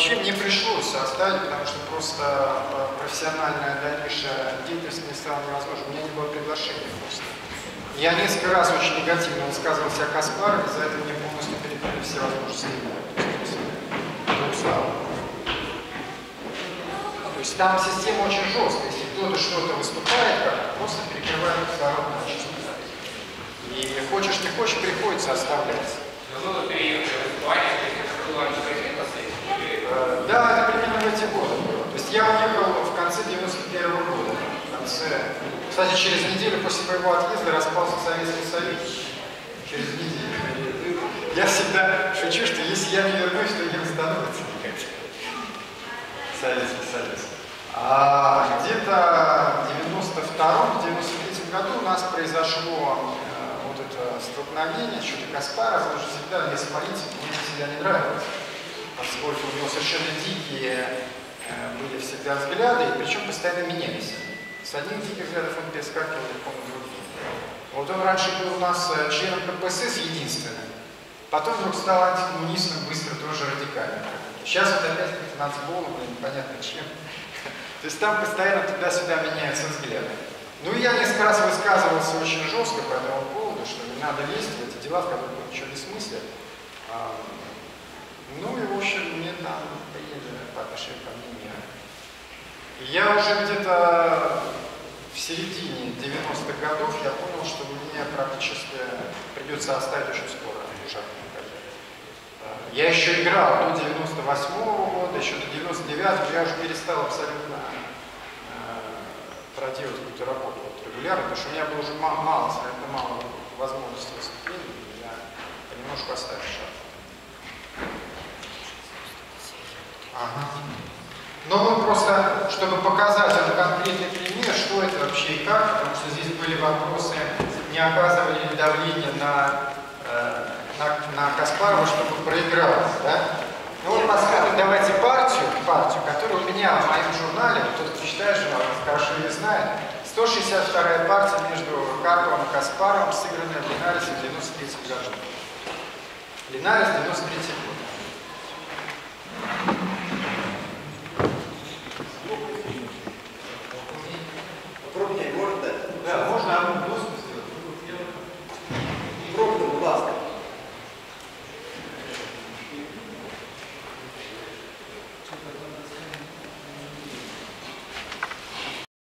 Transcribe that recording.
вообще мне пришлось оставить, потому что просто профессиональная дальнейшая деятельность не стала невозможной. У меня не было приглашения просто. Я несколько раз очень негативно высказывался о Каспарове, за это мне полностью перекрыли все возможности. То есть там система очень жесткая. Если кто-то что-то выступает, как просто перекрывает кислород начисто. И хочешь не хочешь, приходится оставлять. Ну, период выступления, да, это примерно в эти годы было. То есть я уехал в конце 91-го года. Кстати, через неделю после моего отъезда распался Советский Союз. Через неделю. Я всегда шучу, что если я не вернусь, то не восстановится никогда. Советский Союз. А где-то в 92-93 году у нас произошло вот это столкновение, что-то Каспаров, он же всегда мне смотрите, мне всегда не нравилось, поскольку у него совершенно дикие были всегда взгляды, и причем постоянно менялись. С одних диких взглядов он перескакивал легко на другие. Вот он раньше был у нас членом КПСС единственным, потом вдруг стал антикоммунистом, быстро тоже радикальным. Сейчас вот опять нацболом, непонятно чем. То есть там постоянно туда-сюда меняются взгляды. Ну и я несколько раз высказывался очень жестко по этому поводу, что не надо лезть в эти дела, в которых ничего не смыслят. Ну и в общем мне там приняли по отношению ко мне мера. Я уже где-то в середине 90-х годов я понял, что мне практически придется оставить очень скоро ужасную карьеру. Я еще играл до 98-го года, еще до 99-го, я уже перестал абсолютно проделать какую-то работу регулярно, потому что у меня было уже мало возможностей выступлений, и я понемножку оставил шаг. Ага. Но мы просто, чтобы показать этот конкретный пример, что это вообще и как, потому что здесь были вопросы, не оказывали ли давление на Каспарова, чтобы проиграл, да? Ну вот посмотрим, давайте партию, которая у меня в моем журнале, тот, кто читает журнал, хорошо ее знает, 162-я партия между Карповым и Каспаровым, сыгранная в Линарисе в 93 году. Линарис 93 год.